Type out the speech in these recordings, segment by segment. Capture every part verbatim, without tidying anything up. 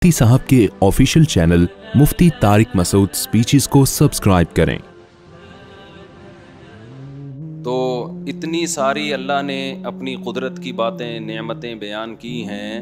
مفتی صاحب کے official channel Mufti Tariq Masood speeches کو سبسکرائب کریں۔ تو اتنی ساری اللہ نے اپنی قدرت کی باتیں، نعمتیں بیان کی ہیں۔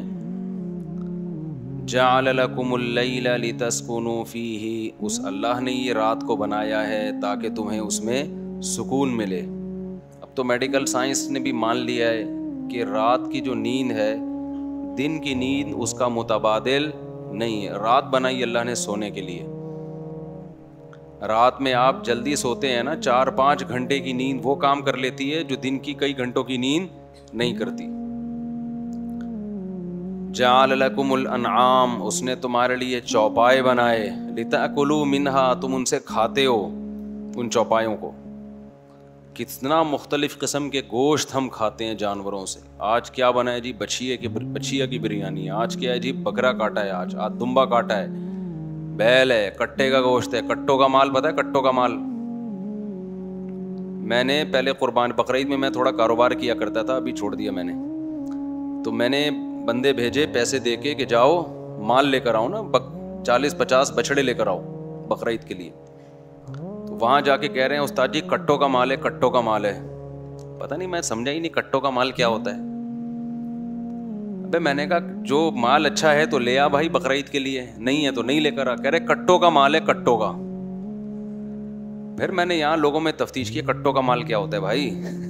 جعل لکم اللیل لتسکنوا فیہ، اس اللہ نے یہ رات کو بنایا ہے تاکہ تمہیں اس میں سکون ملے۔ اب تو میڈیکل سائنس نے بھی مان لیا ہے کہ رات کی جو نیند ہے دن کی نیند اس کا متبادل نہیں ہے۔ رات بنائی اللہ نے سونے کے لیے۔ رات میں آپ جلدی سوتے ہیں نا، چار پانچ گھنٹے کی نیند وہ کام کر لیتی ہے جو دن کی کئی گھنٹوں کی نیند نہیں کرتی۔ جعل لکم الانعام، اس نے تمہارے لیے چوپائے بنائے، لتأکلوا منہا، تم ان سے کھاتے ہو ان چوپایوں کو۔ کتنا مختلف قسم کے گوشت ہم کھاتے ہیں جانوروں سے۔ آج کیا بنا ہے جی؟ بچھیے کی بچھیا کی بریانی، آج کیا ہے جی؟ بکرا کاٹا ہے، آج آج دمبا کاٹا ہے، بیل ہے، کٹے کا گوشت ہے۔ کٹوں کا مال پتہ ہے؟ کٹوں کا مال میں نے پہلے قربان بقرعید میں میں تھوڑا کاروبار کیا کرتا تھا، ابھی چھوڑ دیا میں نے۔ تو میں نے بندے بھیجے پیسے دے کے کہ جاؤ مال لے کر آؤ نا، چالیس پچاس بچڑے لے کر آؤ بقرعید کے لیے۔ تو وہاں جا کے کہہ رہے ہیں استاد جی کٹوں کا مال ہے، کٹوں کا مال ہے۔ پتہ نہیں، میں سمجھا ہی نہیں کٹوں کا مال کیا ہوتا ہے۔ ابے میں نے کہا جو مال اچھا ہے تو لے آ بھائی بقرعید کے لیے، نہیں ہے تو نہیں لے کر آ۔ کہہ رہے کٹوں کا مال ہے، کٹوں کا۔ پھر میں نے یہاں لوگوں میں تفتیش کی کٹوں کا مال کیا ہوتا ہے بھائی۔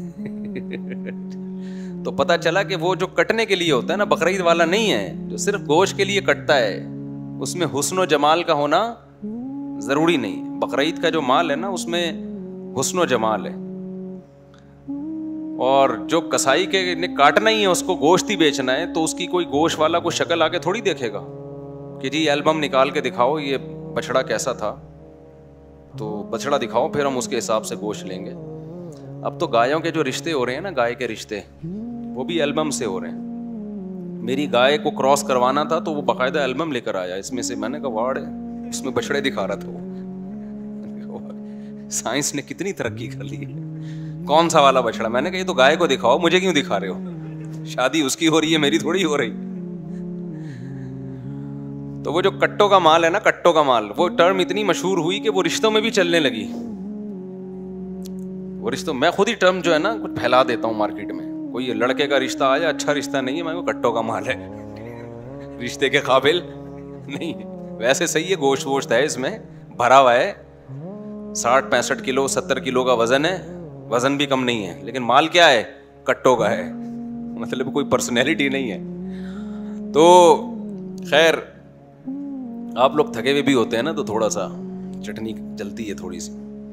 تو پتا چلا کہ وہ جو کٹنے کے لیے ہوتا ہے نا، بقرعید والا نہیں ہے جو صرف گوشت کے لیے کٹتا ہے، اس میں حسن و جمال کا ہونا ضروری نہیں۔ بقرعید کا جو مال ہے نا اس میں حسن و جمال ہے، اور جو کسائی کے نے کاٹنا ہی ہے اس کو گوشت ہی بیچنا ہے، تو اس کی کوئی گوشت والا کوئی شکل آ کے تھوڑی دیکھے گا کہ جی البم نکال کے دکھاؤ یہ بچڑا کیسا تھا، تو بچڑا دکھاؤ پھر ہم اس کے حساب سے گوشت لیں گے۔ اب تو گایوں کے جو رشتے ہو رہے ہیں نا، گائے کے رشتے، وہ بھی البم سے ہو رہے ہیں۔ میری گائے کو کراس کروانا تھا تو وہ باقاعدہ البم لے کر آیا، اس میں سے میں نے کہا واڑ ہے، اس میں بچڑے دکھا رہا تھا وہ۔ سائنس نے کتنی ترقی کر لی ہے۔ کون سا والا بچڑا؟ میں نے کہا یہ تو گائے کو دکھاؤ، مجھے کیوں دکھا رہے ہو؟ شادی اس کی ہو رہی ہے، میری تھوڑی ہو رہی۔ تو وہ جو کٹوں کا مال ہے نا، کٹوں کا مال، وہ ٹرم اتنی مشہور ہوئی کہ وہ رشتوں میں بھی چلنے لگی۔ وہ رشتوں میں خود ہی ٹرم جو ہے نا کچھ پھیلا دیتا ہوں مارکیٹ میں۔ کوئی لڑکے کا رشتہ آیا اچھا رشتہ نہیں ہے، میں کو کٹوں کا مال ہے، رشتے کے قابل نہیں ہے۔ ویسے صحیح ہے، گوشت ووشت ہے اس میں بھرا ہوا ہے، ساٹھ پینسٹھ کلو ستر کلو کا وزن ہے، وزن بھی کم نہیں ہے، لیکن مال کیا ہے؟ کٹوں کا ہے، مطلب کوئی پرسنالٹی نہیں ہے۔ تو خیر آپ لوگ تھکے ہوئے بھی ہوتے ہیں نا، تو تھوڑا سا چٹنی جلتی ہے تھوڑی سی۔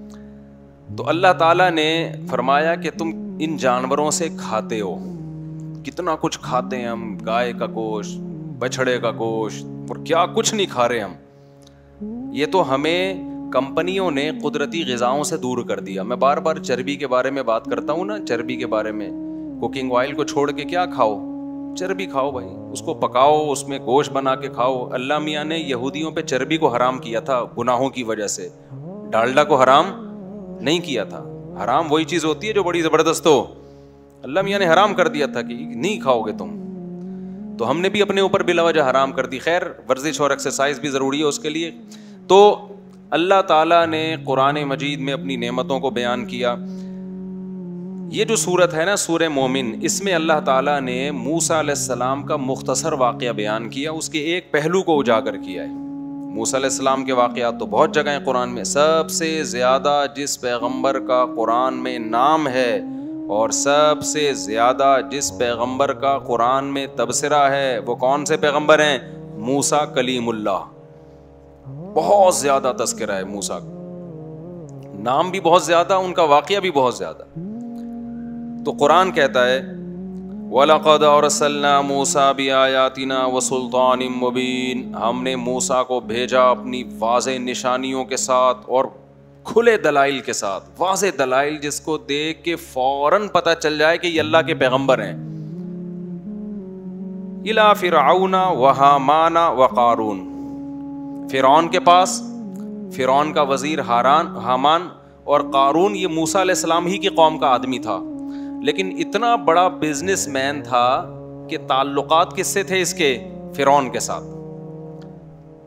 تو اللہ تعالیٰ نے فرمایا کہ تم ان جانوروں سے کھاتے ہو، کتنا کچھ کھاتے ہیں ہم، گائے کا گوشت، بچھڑے کا گوشت، اور کیا کچھ نہیں کھا رہے ہم۔ یہ تو ہمیں کمپنیوں نے قدرتی غذاؤں سے دور کر دیا۔ میں بار بار چربی کے بارے میں بات کرتا ہوں نا، چربی کے بارے میں، کوکنگ آئل کو چھوڑ کے کیا کھاؤ؟ چربی کھاؤ بھائی، اس کو پکاؤ، اس میں گوشت بنا کے کھاؤ۔ اللہ میاں نے یہودیوں پہ چربی کو حرام کیا تھا گناہوں کی وجہ سے، ڈالڈا کو حرام نہیں کیا تھا۔ حرام وہی چیز ہوتی ہے جو بڑی زبردست ہو، اللہ میاں نے حرام کر دیا تھا کہ نہیں کھاؤ گے تم، تو ہم نے بھی اپنے اوپر بلا وجہ حرام کر دی۔ خیر ورزش اور ایکسرسائز بھی ضروری ہے اس کے لیے۔ تو اللہ تعالیٰ نے قرآن مجید میں اپنی نعمتوں کو بیان کیا۔ یہ جو سورت ہے نا سورہ مومن، اس میں اللہ تعالیٰ نے موسیٰ علیہ السلام کا مختصر واقعہ بیان کیا، اس کے ایک پہلو کو اجاگر کیا ہے۔ موسیٰ علیہ السلام کے واقعات تو بہت جگہ ہیں قرآن میں، سب سے زیادہ جس پیغمبر کا قرآن میں نام ہے اور سب سے زیادہ جس پیغمبر کا قرآن میں تبصرہ ہے، وہ کون سے پیغمبر ہیں؟ موسیٰ کلیم اللہ۔ بہت زیادہ تذکرہ ہے موسیٰ کا، نام بھی بہت زیادہ، ان کا واقعہ بھی بہت زیادہ۔ تو قرآن کہتا ہے وَلَقَدْ أَرْسَلْنَا مُوسَىٰ بِآيَاتِنَا وَسُلْطَانٍ مُّبِينٍ، ہم نے موسیٰ کو بھیجا اپنی واضح نشانیوں کے ساتھ اور کھلے دلائل کے ساتھ، واضح دلائل جس کو دیکھ کے فوراً پتہ چل جائے کہ یہ اللہ کے پیغمبر ہیں۔ إِلَىٰ فِرْعَوْنَ وَحَامَانَ وَقَارُونَ، فرعون کے پاس، فرعون کا وزیر ہاران حامان اور قارون یہ موسیٰ علیہ السلام ہی کی قوم کا آدمی تھا، لیکن اتنا بڑا بزنس مین تھا کہ تعلقات کس سے تھے اس کے؟ فرعون کے ساتھ۔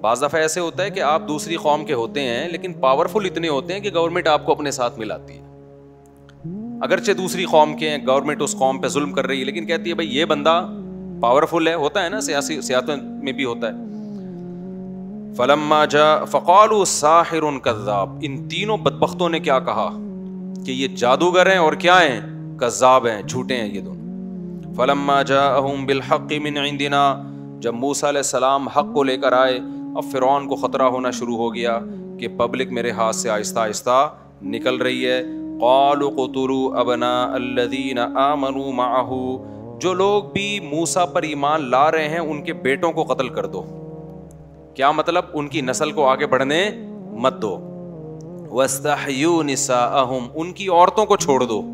بعض دفعہ ایسے ہوتا ہے کہ آپ دوسری قوم کے ہوتے ہیں لیکن پاورفل اتنے ہوتے ہیں کہ گورنمنٹ آپ کو اپنے ساتھ ملاتی ہے. اگرچہ دوسری قوم کے ہیں, گورنمنٹ اس قوم پہ ظلم کر رہی ہے, لیکن کہتی ہے بھائی یہ بندہ پاورفل ہے. ہوتا ہے نا, سیاسی سیاست میں بھی ہوتا ہے. فلما جاء فقالوا ساحر کذاب, ان تینوں بدبختوں نے کیا کہا کہ یہ جادوگر ہیں اور کیا ہیں, کذاب ہیں, جھوٹے ہیں یہ دونوں. فلما جاءهم بالحق من عندنا, جب موسیٰ علیہ السلام حق کو لے کر آئے, اب فرعون کو خطرہ ہونا شروع ہو گیا کہ پبلک میرے ہاتھ سے آہستہ آہستہ نکل رہی ہے. قالوا قتلوا ابناء الذین آمنوا معه, جو لوگ بھی موسیٰ پر ایمان لا رہے ہیں ان کے بیٹوں کو قتل کر دو. کیا مطلب, ان کی نسل کو آگے بڑھنے مت دو. واستحیوا نساءہم, ان کی عورتوں کو چھوڑ دو,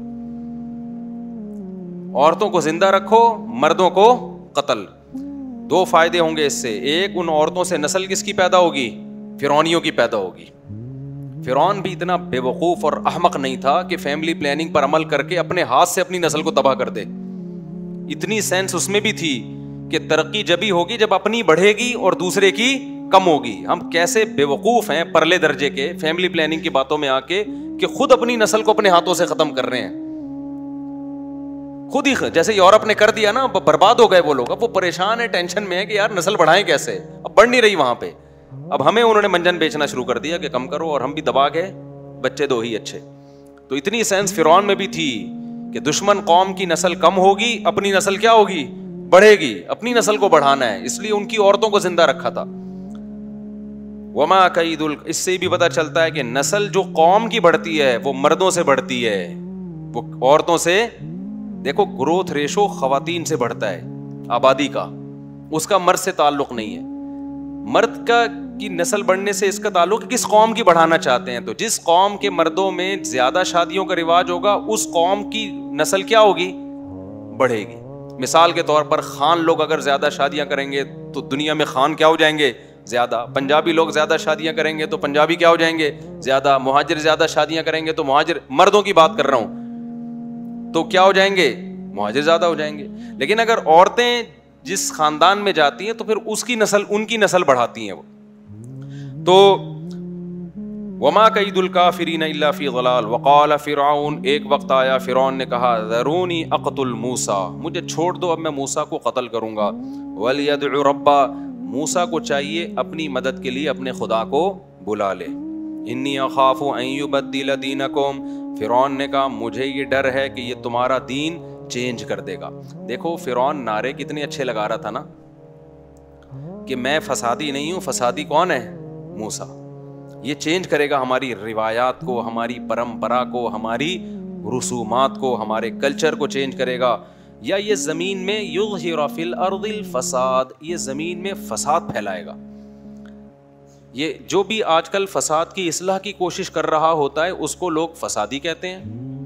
عورتوں کو زندہ رکھو, مردوں کو قتل. دو فائدے ہوں گے اس سے. ایک, ان عورتوں سے نسل کس کی پیدا ہوگی, فرعونیوں کی پیدا ہوگی. فرعون بھی اتنا بے وقوف اور احمق نہیں تھا کہ فیملی پلاننگ پر عمل کر کے اپنے ہاتھ سے اپنی نسل کو تباہ کر دے. اتنی سینس اس میں بھی تھی کہ ترقی جبھی ہوگی جب اپنی بڑھے گی اور دوسرے کی کم ہوگی. ہم کیسے بے وقوف ہیں پرلے درجے کے فیملی پلاننگ کی باتوں میں آ کے کہ خود اپنی نسل کو اپنے ہاتھوں سے ختم کر رہے ہیں. خود ہی, جیسے یورپ نے کر دیا نا, برباد ہو گئے وہ لوگ. اب وہ پریشان ہے, ٹینشن میں ہے کہ یار نسل بڑھائیں کیسے, اب بڑھ نہیں رہی وہاں پہ. اب ہمیں انہوں نے منجن بیچنا شروع کر دیا کہ کم کرو, اور ہم بھی دبا گئے, بچے دو ہی اچھے. تو اتنی سینس فرعون میں بھی تھی کہ دشمن قوم کی نسل کم ہوگی, اپنی نسل کیا ہوگی, بڑھے گی. اپنی نسل کو بڑھانا ہے, اس لیے ان کی عورتوں کو زندہ رکھا تھا. وما کید ال, اس سے بھی پتہ چلتا ہے کہ نسل جو قوم کی بڑھتی ہے وہ مردوں سے بڑھتی ہے, وہ عورتوں سے. دیکھو گروتھ ریشو خواتین سے بڑھتا ہے آبادی کا, اس کا مرد سے تعلق نہیں ہے. مرد کا کی نسل بڑھنے سے اس کا تعلق کس قوم کی بڑھانا چاہتے ہیں. تو جس قوم کے مردوں میں زیادہ شادیوں کا رواج ہوگا اس قوم کی نسل کیا ہوگی, بڑھے گی. مثال کے طور پر خان لوگ اگر زیادہ شادیاں کریں گے تو دنیا میں خان کیا ہو جائیں گے, زیادہ. پنجابی لوگ زیادہ شادیاں کریں گے تو پنجابی کیا ہو جائیں گے, زیادہ. مہاجر زیادہ شادیاں کریں گے تو مہاجر, مردوں کی بات کر رہا ہوں, تو کیا ہو جائیں گے, مہاجر زیادہ ہو جائیں گے. لیکن اگر عورتیں جس خاندان میں جاتی ہیں تو پھر اس کی نسل, ان کی نسل بڑھاتی ہیں وہ. تو وما کید الکافرین الا فی ضلال. وقال فرعون, ایک وقت آیا فرعون نے کہا, ذرونی اقتل موسیٰ, مجھے چھوڑ دو, اب میں موسیٰ کو قتل کروں گا. ولیدع ربہ, موسیٰ کو چاہیے اپنی مدد کے لیے اپنے خدا کو بلا لے. انی اخاف ان یبدل دینکم, فرعون نے کہا مجھے یہ ڈر ہے کہ یہ تمہارا دین چینج کر دے گا. دیکھو فرعون نعرے کتنے اچھے لگا رہا تھا نا کہ میں فسادی نہیں ہوں, فسادی کون ہے, موسیٰ. یہ چینج کرے گا ہماری روایات کو, ہماری پرمپرا کو, ہماری رسومات کو, ہمارے کلچر کو چینج کرے گا. یا یہ زمین میں یظہر فی الارض الفساد, یہ زمین میں فساد پھیلائے گا. یہ جو بھی آج کل فساد کی اصلاح کی کوشش کر رہا ہوتا ہے اس کو لوگ فسادی کہتے ہیں,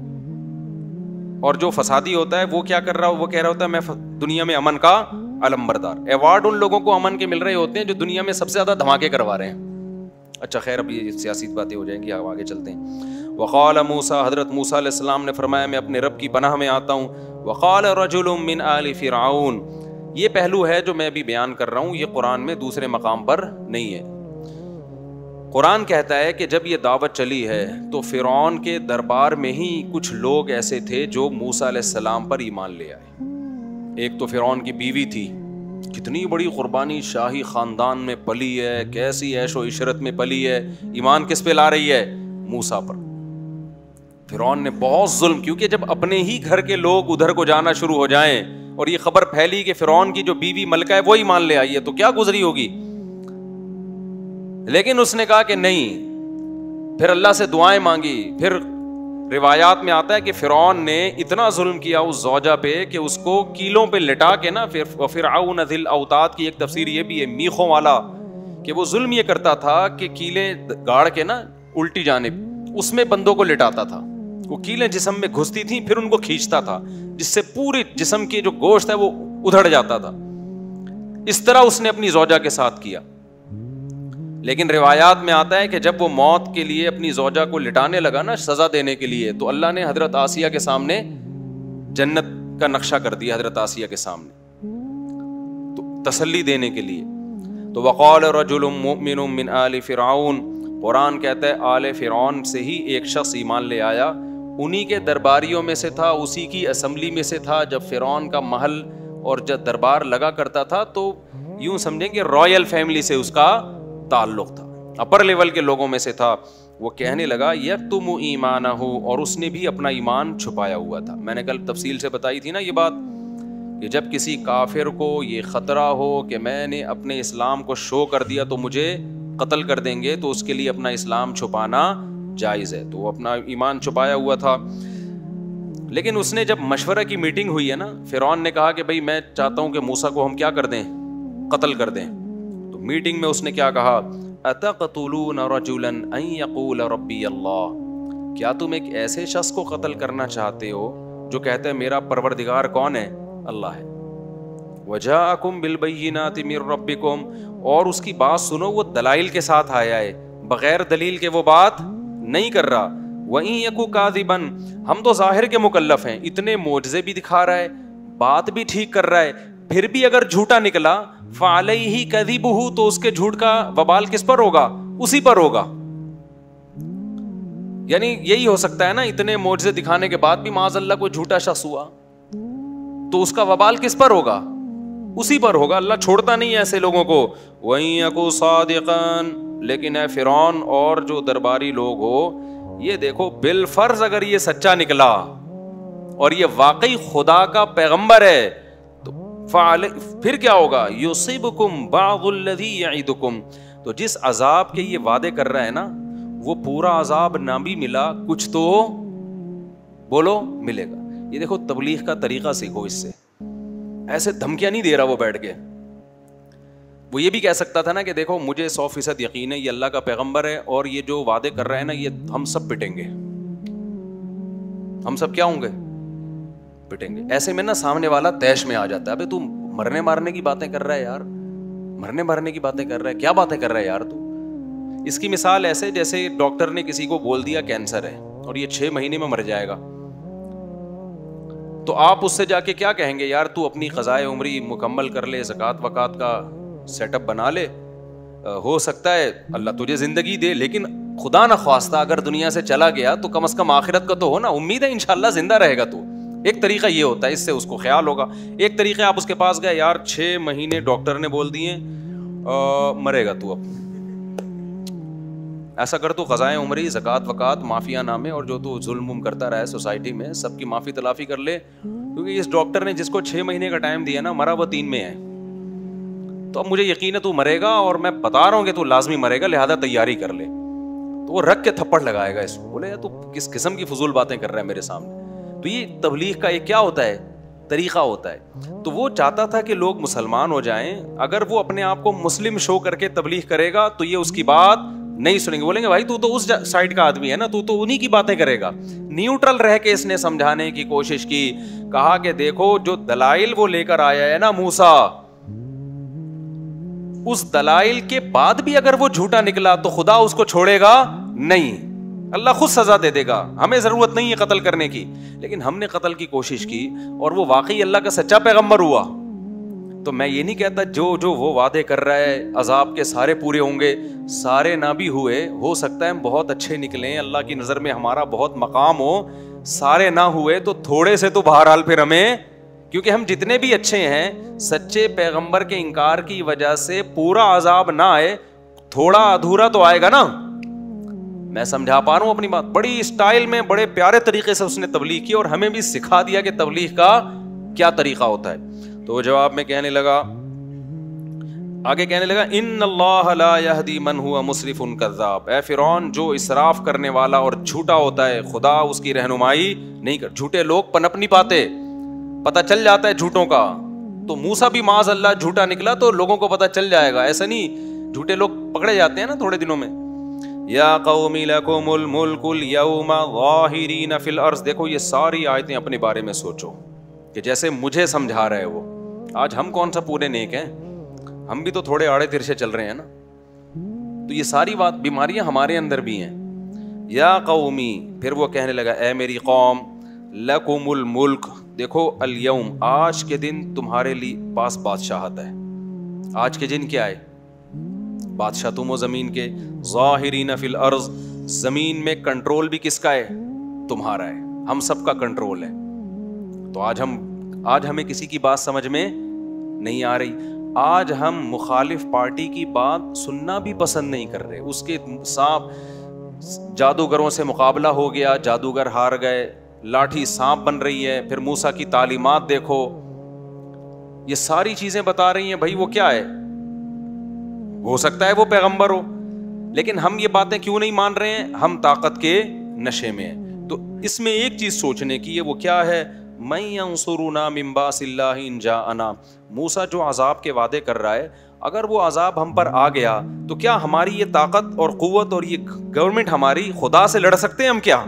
اور جو فسادی ہوتا ہے وہ کیا کر رہا, وہ کہہ رہا ہوتا ہے میں دنیا میں امن کا علم بردار. ایوارڈ ان لوگوں کو امن کے مل رہے ہوتے ہیں جو دنیا میں سب سے زیادہ دھماکے کروا رہے ہیں. اچھا خیر, اب یہ سیاسی باتیں ہو جائیں گی, آگے چلتے ہیں. وقال موسیٰ, حضرت موسیٰ علیہ السلام نے فرمایا میں اپنے رب کی پناہ میں آتا ہوں. وقال رجل من آل فرعون, یہ پہلو ہے جو میں ابھی بیان کر رہا ہوں, یہ قرآن میں دوسرے مقام پر نہیں ہے. قرآن کہتا ہے کہ جب یہ دعوت چلی ہے تو فرعون کے دربار میں ہی کچھ لوگ ایسے تھے جو موسیٰ علیہ السلام پر ایمان لے آئے. ایک تو فرعون کی بیوی تھی, کتنی بڑی قربانی, شاہی خاندان میں پلی ہے, کیسی عیش و عشرت میں پلی ہے, ایمان کس پہ لا رہی ہے, موسیٰ پر. فرعون نے بہت ظلم, کیونکہ جب اپنے ہی گھر کے لوگ ادھر کو جانا شروع ہو جائیں اور یہ خبر پھیلی کہ فرعون کی جو بیوی ملکہ ہے وہ ایمان لے آئی ہے, تو کیا گزری ہوگی. لیکن اس نے کہا کہ نہیں, پھر اللہ سے دعائیں مانگی. پھر روایات میں آتا ہے کہ فرعون نے اتنا ظلم کیا اس زوجہ پہ کہ اس کو کیلوں پہ لٹا کے نا, پھر فرعون ذی الاوتاد کی ایک تفسیر یہ بھی ہے, میخوں والا, کہ وہ ظلم یہ کرتا تھا کہ کیلیں گاڑ کے نا الٹی جانب اس میں بندوں کو لٹاتا تھا. وہ کیلیں جسم میں گھستی تھیں, پھر ان کو کھینچتا تھا جس سے پورے جسم کے جو گوشت ہے وہ ادھڑ جاتا تھا. اس طرح اس نے اپنی زوجہ کے ساتھ کیا. لیکن روایات میں آتا ہے کہ جب وہ موت کے لیے اپنی زوجہ کو لٹانے لگا نا سزا دینے کے لیے, تو اللہ نے حضرت آسیہ کے سامنے جنت کا نقشہ کر دیا, حضرت آسیہ کے سامنے, تو تسلی دینے کے لیے. تو وقال رجل مؤمن من آل فرعون، قرآن کہتا ہے آل فرعون سے ہی ایک شخص ایمان لے آیا، انہی کے درباریوں میں سے تھا، اسی کی اسمبلی میں سے تھا جب فرعون کا محل اور جب دربار لگا کرتا تھا، تو یوں سمجھیں کہ رائل فیملی سے اس کا تعلق تھا، اپر لیول کے لوگوں میں سے تھا۔ وہ کہنے لگا یکتم ایمانہ، اور اس نے بھی اپنا ایمان چھپایا ہوا تھا۔ میں نے کل تفصیل سے بتائی تھی نا یہ بات کہ جب کسی کافر کو یہ خطرہ ہو کہ میں نے اپنے اسلام کو شو کر دیا تو مجھے قتل کر دیں گے، تو اس کے لیے اپنا اسلام چھپانا جائز ہے، تو وہ اپنا ایمان چھپایا ہوا تھا۔ لیکن اس نے جب مشورہ کی میٹنگ ہوئی ہے نا، فرعون نے کہا کہ بھئی میں چاہتا ہوں کہ موسیٰ کو ہم کیا کر دیں، قتل کر دیں، تو میٹنگ میں اس نے کیا کہا، اتقتلون رجلا ان یقول ربی اللہ، کیا تم ایک ایسے شخص کو قتل کرنا چاہتے ہو جو کہتا ہے میرا پروردگار کون ہے، اللہ ہے، وجاءکم بالبینات من ربکم، اور اس کی بات سنو وہ دلائل کے ساتھ آیا ہے، بغیر دلیل کے وہ بات نہیں کر رہا، وَإِن يَكُ كَاذِبًا، ہم تو ظاہر کے مکلف ہیں، اتنے معجزے بھی دکھا رہا ہے، بات بھی ٹھیک کر رہا ہے، پھر بھی اگر جھوٹا نکلا فَعَلَيْهِ كَذِبُهُ، تو اس کے جھوٹ کا وبال کس پر ہوگا، اسی پر ہوگا۔ یعنی یہی ہو سکتا ہے نا، اتنے معجزے دکھانے کے بعد بھی معاذ اللہ کوئی جھوٹا شخص ہوا تو اس کا وبال کس پر ہوگا، اسی پر ہوگا۔ اللہ چھوڑتا نہیں ہے ایسے لوگوں کو۔ وَإِن يَكُ صَادِقًا، لیکن اے فرعون اور جو درباری لوگ ہو، یہ دیکھو بالفرض اگر یہ سچا نکلا اور یہ واقعی خدا کا پیغمبر ہے تو پھر کیا ہوگا، یُصِبْکُم بَعْضُ الَّذِی یَعِدُکُم، تو جس عذاب کے یہ وعدے کر رہا ہے نا، وہ پورا عذاب نہ بھی ملا کچھ تو بولو ملے گا۔ یہ دیکھو تبلیغ کا طریقہ سیکھو اس سے، ایسے دھمکیاں نہیں دے رہا وہ بیٹھ کے۔ وہ یہ بھی کہہ سکتا تھا نا کہ دیکھو مجھے سو فیصد یقین ہے یہ اللہ کا پیغمبر ہے اور یہ جو وعدے کر رہے ہیں نا یہ ہم سب پٹیں گے، ہم سب کیا ہوں گے، پٹیں گے۔ ایسے میں نا سامنے والا تیش میں آ جاتا ہے، ابے تو مرنے مارنے کی باتیں کر رہا ہے یار، مرنے مارنے کی باتیں کر رہا ہے، کیا باتیں کر رہا ہے یار تو۔ اس کی مثال ایسے جیسے ڈاکٹر نے کسی کو بول دیا کینسر ہے اور یہ چھ مہینے میں مر جائے گا، تو آپ اس سے جا کے کیا کہیں گے، یار تو اپنی قضائے عمری مکمل کر لے، زکوٰۃ وکات کا سیٹ اپ بنا لے، ہو سکتا ہے اللہ تجھے زندگی دے، لیکن خدا نہ خواستہ اگر دنیا سے چلا گیا تو کم از کم آخرت کا تو ہو نا، امید ہے انشاءاللہ زندہ رہے گا تو۔ ایک طریقہ یہ ہوتا ہے، اس سے اس کو خیال ہوگا۔ ایک طریقہ آپ اس کے پاس گئے، یار چھ مہینے ڈاکٹر نے بول دیے مرے گا تو، اب ایسا کر تو قضائے عمری، زکوٰۃ وکات، معافیہ نامے اور جو تو ظلم کرتا رہا ہے سوسائٹی میں سب کی معافی تلافی کر لے، کیونکہ اس ڈاکٹر نے جس کو چھ مہینے کا ٹائم دیا نا مرا وہ تین میں ہے، تو اب مجھے یقین ہے تو مرے گا اور میں بتا رہا ہوں کہ تو لازمی مرے گا، لہذا تیاری کر لے۔ تو وہ رکھ کے تھپڑ لگائے گا اس کو، بولے تو کس قسم کی فضول باتیں کر رہا ہے میرے سامنے۔ تو یہ تبلیغ کا ایک کیا ہوتا ہے، طریقہ ہوتا ہے۔ تو وہ چاہتا تھا کہ لوگ مسلمان ہو جائیں، اگر وہ اپنے آپ کو مسلم شو کر کے تبلیغ کرے گا تو یہ اس کی بات نہیں سنیں گے، بولیں گے بھائی تو تو اس سائڈ کا آدمی ہے نا، تو تو انہی کی باتیں کرے گا۔ نیوٹرل رہ کے اس نے سمجھانے کی کوشش کی، کہا کہ دیکھو جو دلائل وہ لے کر آیا ہے نا موسیٰ، اس دلائل کے بعد بھی اگر وہ جھوٹا نکلا تو خدا اس کو چھوڑے گا نہیں، اللہ خود سزا دے دے گا، ہمیں ضرورت نہیں ہے قتل کرنے کی، لیکن ہم نے قتل کی کوشش کی اور وہ واقعی اللہ کا سچا پیغمبر ہوا، تو میں یہ نہیں کہتا جو جو وہ وعدے کر رہا ہے عذاب کے سارے پورے ہوں گے، سارے نہ بھی ہوئے، ہو سکتا ہے ہم بہت اچھے نکلیں، اللہ کی نظر میں ہمارا بہت مقام ہو، سارے نہ ہوئے تو تھوڑے سے تو بہرحال پھر ہمیں، کیونکہ ہم جتنے بھی اچھے ہیں سچے پیغمبر کے انکار کی وجہ سے پورا عذاب نہ آئے، تھوڑا ادھورا تو آئے گا نا۔ میں سمجھا پا رہا ہوں اپنی بات، بڑی اسٹائل میں بڑے پیارے طریقے سے اس نے تبلیغ کی اور ہمیں بھی سکھا دیا کہ تبلیغ کا کیا طریقہ ہوتا ہے۔ تو وہ جواب میں کہنے لگا، آگے کہنے لگا ان اللہ لا یہدی من ہوا مسرف کذاب، اے فرعون جو اسراف کرنے والا اور جھوٹا ہوتا ہے خدا اس کی رہنمائی نہیں کر۔ جھوٹے لوگ پنپ نہیں پاتے، پتہ چل جاتا ہے جھوٹوں کا، تو موسیٰ بھی معاذ اللہ جھوٹا نکلا تو لوگوں کو پتہ چل جائے گا، ایسا نہیں جھوٹے لوگ پکڑے جاتے ہیں نا تھوڑے دنوں میں۔ یا قوم لکم الملک اليوم ظاہرین فی الارض، دیکھو یہ ساری آیتیں اپنے بارے میں سوچو کہ جیسے مجھے سمجھا رہے وہ، آج ہم کون سا پورے نیک ہیں، ہم بھی تو تھوڑے آڑے ترچے چل رہے ہیں نا، تو یہ ساری بات بیماریاں ہمارے اندر بھی ہیں۔ یا قومی، پھر وہ کہنے لگا اے میری قوم، لکم الملک، دیکھو الیوم، آج کے دن تمہارے لیے پاس بادشاہت ہے۔ آج کے دن کیا ہے، بادشاہ تم ہو زمین کے. ظاہرین فی الارض, زمین میں کنٹرول بھی کس کا ہے؟ تمہارا ہے, ہم سب کا کنٹرول ہے. تو آج ہم آج ہمیں کسی کی بات سمجھ میں نہیں آ رہی. آج ہم مخالف پارٹی کی بات سننا بھی پسند نہیں کر رہے. اس کے سانپ جادوگروں سے مقابلہ ہو گیا, جادوگر ہار گئے, لاٹھی سانپ بن رہی ہے, پھر موسیٰ کی تعلیمات دیکھو, یہ ساری چیزیں بتا رہی ہیں بھائی وہ کیا ہے, ہو سکتا ہے وہ پیغمبر ہو, لیکن ہم یہ باتیں کیوں نہیں مان رہے ہیں؟ ہم طاقت کے نشے میں ہیں. تو اس میں ایک چیز سوچنے کی ہے, وہ کیا ہے؟ من ینصرنا من باس اللہ ان جاءنا. موسیٰ جو عذاب کے وعدے کر رہا ہے, اگر وہ عذاب ہم پر آ گیا تو کیا ہماری یہ طاقت اور قوت اور یہ گورنمنٹ ہماری خدا سے لڑ سکتے ہیں ہم کیا؟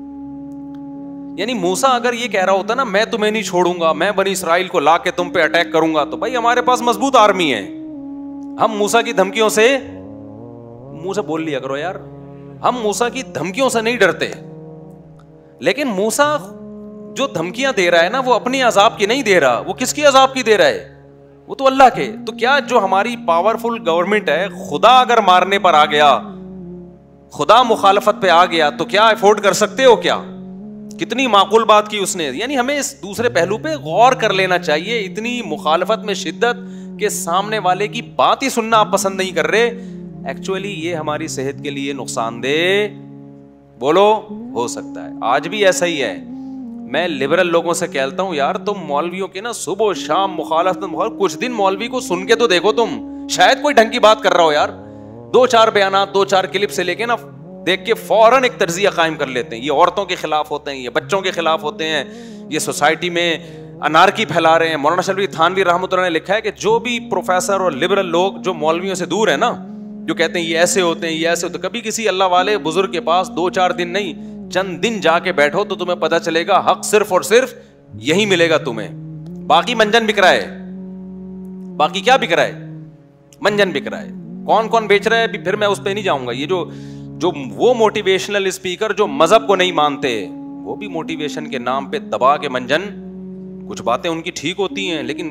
یعنی موسیٰ اگر یہ کہہ رہا ہوتا نا میں تمہیں نہیں چھوڑوں گا, میں بنی اسرائیل کو لا کے تم پہ اٹیک کروں گا, تو بھائی ہمارے پاس مضبوط آرمی ہے, ہم موسیٰ کی دھمکیوں سے, منہ سے بول لیا کرو یار, ہم موسیٰ کی دھمکیوں سے نہیں ڈرتے. لیکن موسیٰ جو دھمکیاں دے رہا ہے نا, وہ اپنی عذاب کی نہیں دے رہا, وہ کس کی عذاب کی دے رہا ہے؟ وہ تو اللہ کے. تو کیا جو ہماری پاورفل گورنمنٹ ہے, خدا اگر مارنے پر آ گیا, خدا مخالفت پہ آ گیا, تو کیا افورڈ کر سکتے ہو کیا؟ کتنی معقول بات کی اس نے. یعنی ہمیں اس دوسرے پہلو پہ غور کر لینا چاہیے. اتنی مخالفت میں شدت کہ سامنے والے کی بات ہی سننا آپ پسند نہیں کر رہے, ایکچولی یہ ہماری صحت کے لیے نقصان دہ بولو ہو سکتا ہے. آج بھی ایسا ہی ہے. میں لبرل لوگوں سے کہتا ہوں یار تم مولویوں کی نا صبح و شام مخالفت مخالفت, کچھ دن مولوی کو سن کے تو دیکھو, تم شاید کوئی ڈھنگ کی بات کر رہا ہو یار. دو چار بیانات, دو چار کلپ سے لے کے نا دیکھ کے فوراً ایک طرزیہ قائم کر لیتے ہیں. یہ عورتوں کے خلاف ہوتے ہیں, یہ بچوں کے خلاف ہوتے ہیں, یہ سوسائٹی میں انارکی پھیلا رہے ہیں. مولانا شلوی تھانوی رحمۃ اللہ نے لکھا ہے کہ جو بھی پروفیسر اور لبرل لوگ جو مولویوں سے دور ہیں نا, جو کہتے ہیں یہ ایسے ہوتے ہیں یہ ایسے ہوتے ہیں, کبھی کسی اللہ والے بزرگ کے پاس دو چار دن نہیں چند دن جا کے بیٹھو تو تمہیں پتہ چلے گا حق صرف اور صرف یہی ملے گا تمہیں. باقی منجن بک رہا ہے, باقی کیا بک رہا ہے؟ منجن بک رہا ہے. کون کون بیچ رہا ہے پھر میں اس پہ نہیں جاؤں گا. یہ جو جو وہ موٹیویشنل اسپیکر جو مذہب کو نہیں مانتے, وہ بھی موٹیویشن کے نام پہ دبا کے منجن, کچھ باتیں ان کی ٹھیک ہوتی ہیں لیکن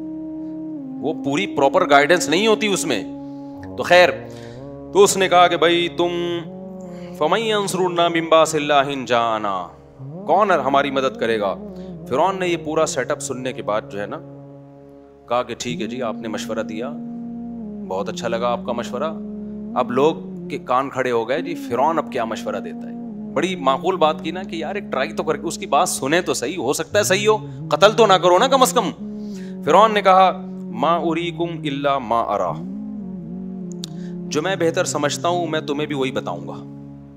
وہ پوری پراپر گائیڈنس نہیں ہوتی اس میں. تو خیر, تو اس نے کہا کہ بھائی تم فَمَن يَنصُرُنَّا مِن بَأْسِ اللَّهِ إِن جَاءَنَا, کون ہماری مدد کرے گا؟ فرعون نے یہ پورا سیٹ اپ سننے کے بعد جو ہے نا کہا کہ ٹھیک ہے جی, آپ نے مشورہ دیا, بہت اچھا لگا آپ کا مشورہ. اب لوگ کے کان کھڑے ہو گئے, جی فرعون اب کیا مشورہ دیتا ہے. بڑی معقول بات کی نا کہ یار ایک ٹرائی تو کر کے اس کی بات سنیں تو صحیح, ہو سکتا ہے صحیح ہو, قتل تو نہ کرو نا کم از کم. فرعون نے کہا ما اریکم الا ما ارا, جو میں بہتر سمجھتا ہوں میں تمہیں بھی وہی بتاؤں گا.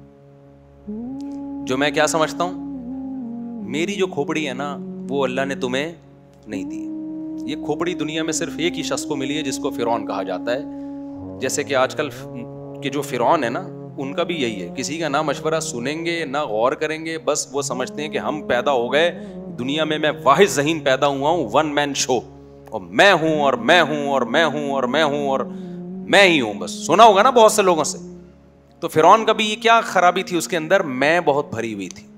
جو میں کیا سمجھتا ہوں, میری جو کھوپڑی ہے نا وہ اللہ نے تمہیں نہیں دی. یہ کھوپڑی دنیا میں صرف ایک ہی شخص کو ملی ہے جس کو فرعون کہا جاتا ہے. جیسے کہ آج کل کے جو فرعون ہے نا ان کا بھی یہی ہے, کسی کا نہ مشورہ سنیں گے نہ غور کریں گے, بس وہ سمجھتے ہیں کہ ہم پیدا ہو گئے دنیا میں, میں واحد ذہین پیدا ہوا ہوں, ون مین شو, اور میں ہوں اور میں ہوں اور میں ہوں اور میں ہوں اور میں ہی ہوں. بس سنا ہوگا نا بہت سے لوگوں سے. تو فرعون کا بھی یہ کیا خرابی تھی اس کے اندر, میں بہت بھری ہوئی تھی.